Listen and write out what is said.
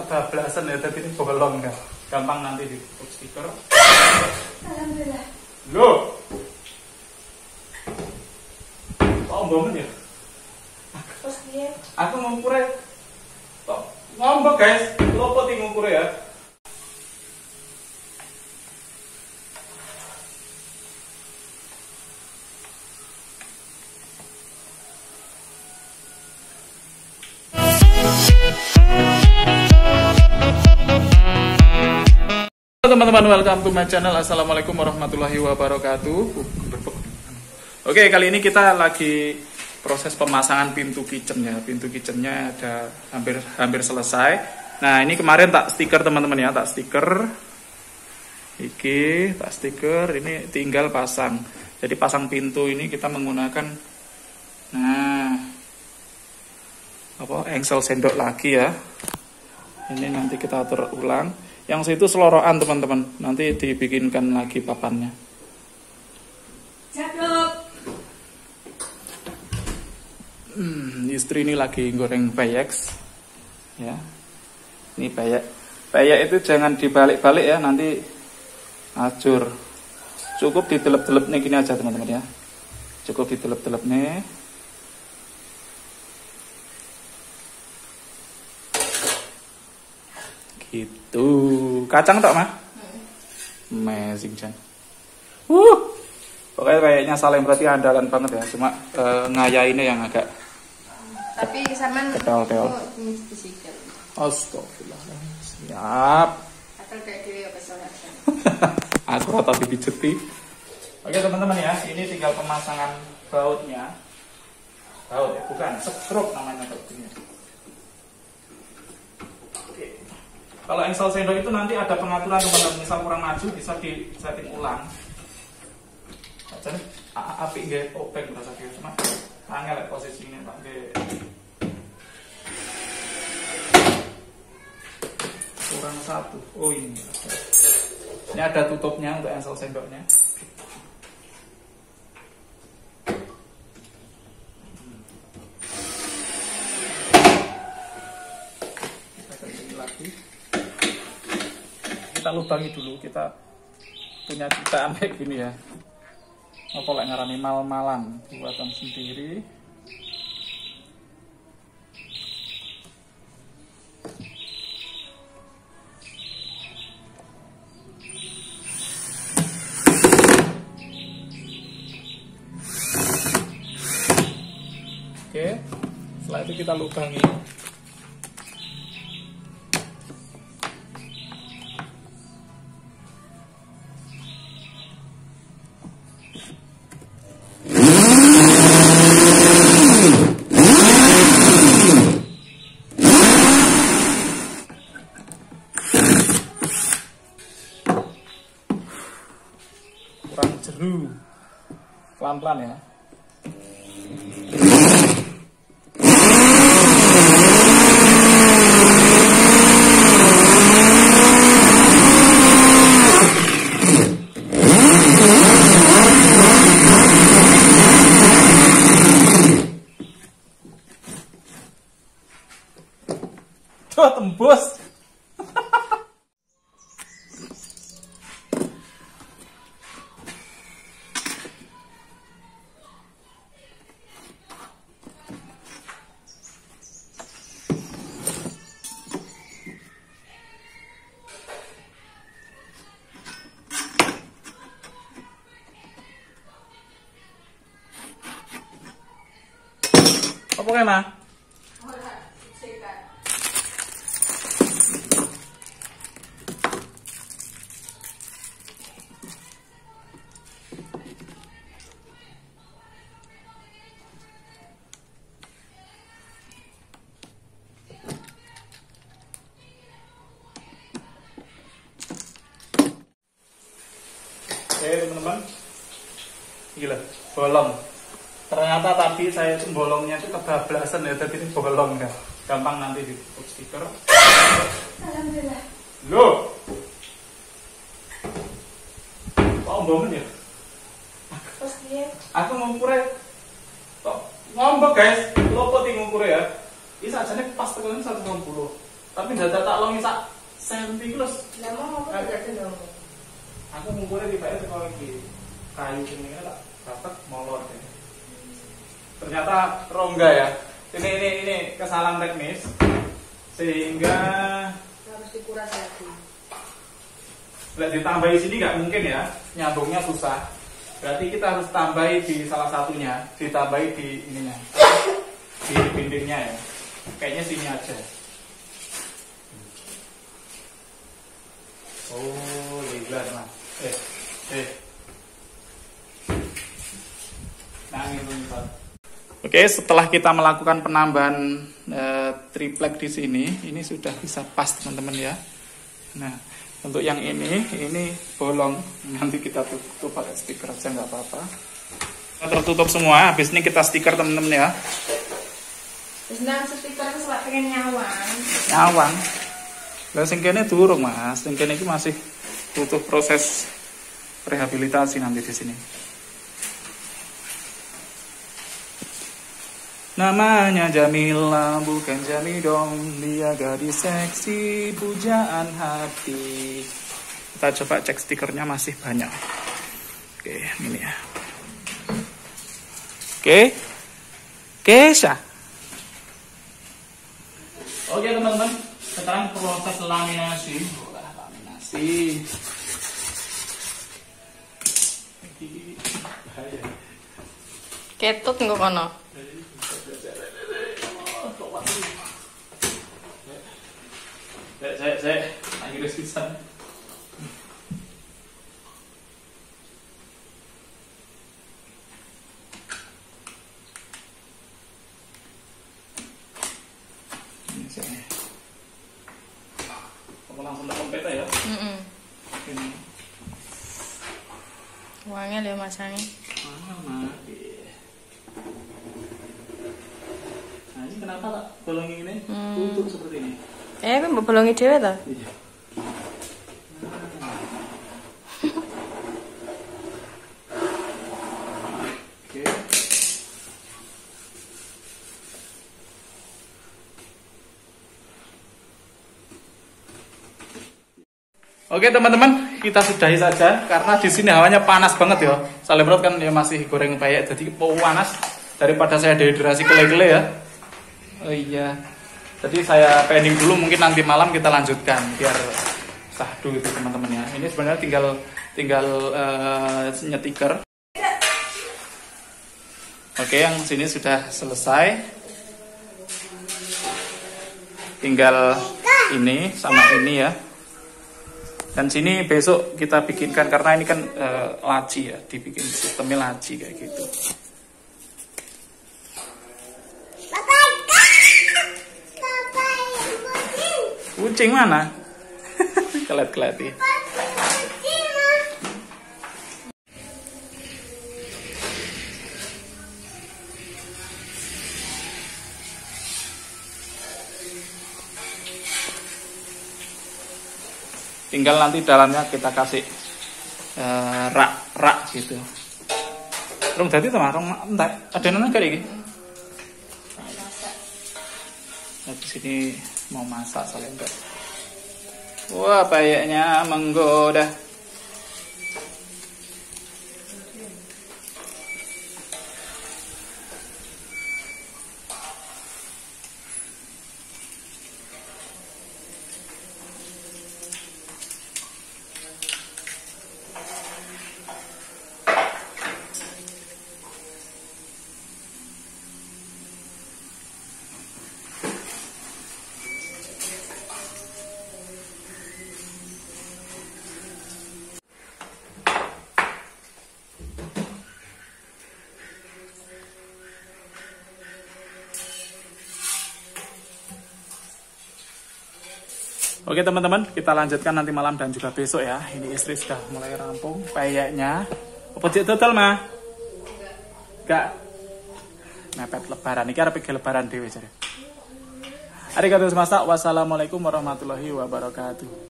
kebablasan ya, tadi ini bolong kan. Gampang nanti ditutup stiker. Alhamdulillah. Loh. Kok ngomongin ya? Terus dia Aku ngumpure. Kok ngomong guys, lopo ti ngumpure ya. Teman-teman, welcome to my channel. Assalamualaikum warahmatullahi wabarakatuh. Oke, kali ini kita lagi proses pemasangan pintu kitchennya. Pintu kitchennya ada hampir selesai. Nah, ini kemarin tak stiker teman-teman ya, tak stiker. Tak stiker. Ini tinggal pasang. Jadi pasang pintu ini kita menggunakan engsel sendok lagi ya. Ini nanti kita atur ulang. Yang situ selorokan teman-teman, nanti dibikinkan lagi papannya. jaduk. Istri ini lagi goreng bayek, ya. Ini bayek itu jangan dibalik-balik ya, nanti hancur. Cukup didelep-delep nih gini aja teman-teman ya. Cukup didelep-delep nih. Gitu. Kacang tok mah? Amazing Jan. Pokoknya kayaknya saling berarti andalan banget ya. Cuma ngayainnya yang agak Tapi kesamaan teol-teol. Astagfirullah. Siap. Atau kayak dia ya kesalahan. Aku rata dipijeti. Oke teman-teman ya, ini tinggal pemasangan bautnya. Baut ya, bukan stroke namanya bautnya. Kalau engsel sendok itu nanti ada pengaturan teman-teman, misal kurang maju bisa di setting ulang. Jadi api nggak opek berasa dia cuma angel posisinya Pak kurang satu. Oh ini ada tutupnya untuk engsel sendoknya. Kita ganti lagi. Kita lubangi dulu, kita punya ciptaan kayak gini ya. Apa lek ngarani mal-malan buatan sendiri. Oke, setelah itu kita lubangi. Kurang jeru, pelan-pelan ya. Tuh tembus. Apa kena? Teman-teman, gila, bolong. Ternyata tadi saya itu bolongnya itu kebablasan ya, tadi ini bolong kan. Gampang nanti ditutup stiker. Alhamdulillah. Loh. Kok ngomongin ya? Terus dia Aku ngumpure. Kok ngomong guys, lopo ti ngumpure ya. Ini sajane pas tekan 160. Tapi jajal tak longi sak senti terus. Lah mau apa gak dong? Aku ngumpulnya di bayar kalau di kayu ini tak dapat molor deh. Ternyata rongga ya. Ini kesalahan teknis sehingga Harus dikuras lagi. Lihat ditambahi sini nggak mungkin ya, nyambungnya susah. Berarti kita harus tambahi di salah satunya, ditambahi di ininya, di bindingnya ya. Kayaknya sini aja. Oh, lihat mas. Nah, itu Pak. Oke, setelah kita melakukan penambahan triplek di sini, ini sudah bisa pas teman-teman ya. Nah, untuk yang ini bolong, nanti kita tutup pakai stiker aja nggak apa-apa. Tertutup semua, habis ini kita stiker teman-teman ya. Terus nang stiker itu selak pengen nyawang. Nyawang. Lah sing kene durung mas, sing kene iki masih butuh proses rehabilitasi nanti di sini. Namanya Jamila bukan Jamidong, dia gadis seksi pujaan hati. Kita coba cek stikernya masih banyak. Oke, ini ya. Oke, Kesha. Oke teman-teman, sekarang proses laminasi. Laminasi. Ketut nggak kono? Saya lagi resisan. Ini saya. Kamu langsung tekan peta ya? Ini. Uangnya dia masangnya. Nah ini kenapa tak bolongi ini tutup seperti ini? Mbak bolongi dhewe ta? Iya. Oke. Oke teman-teman, kita sudahi saja karena di sini hawanya panas banget ya. Salebrot kan ya masih goreng payek, jadi panas daripada saya dehidrasi kele-kele ya. Oh iya. Jadi saya pending dulu, mungkin nanti malam kita lanjutkan biar sahdu itu teman-teman ya. Ini sebenarnya tinggal nyetiker. Oke, yang sini sudah selesai. Tinggal ini sama ini ya. Dan sini besok kita bikinkan karena ini kan laci ya, dibikin sistemnya laci kayak gitu. Kucing mana? Kelet-keleti. Tinggal nanti dalamnya kita kasih rak gitu. Rong dadi to, rong entek. Adenane kaya iki. Nah, di sini mau masak soalnya. Wah, payeknya menggoda. Oke teman-teman, kita lanjutkan nanti malam dan juga besok ya. Ini istri sudah mulai rampung payeknya. Apa cek total mah? Enggak. Mepet lebaran. Ini arep iki lebaran dhewe jare. Arigatou gozaimasu. Wassalamualaikum warahmatullahi wabarakatuh.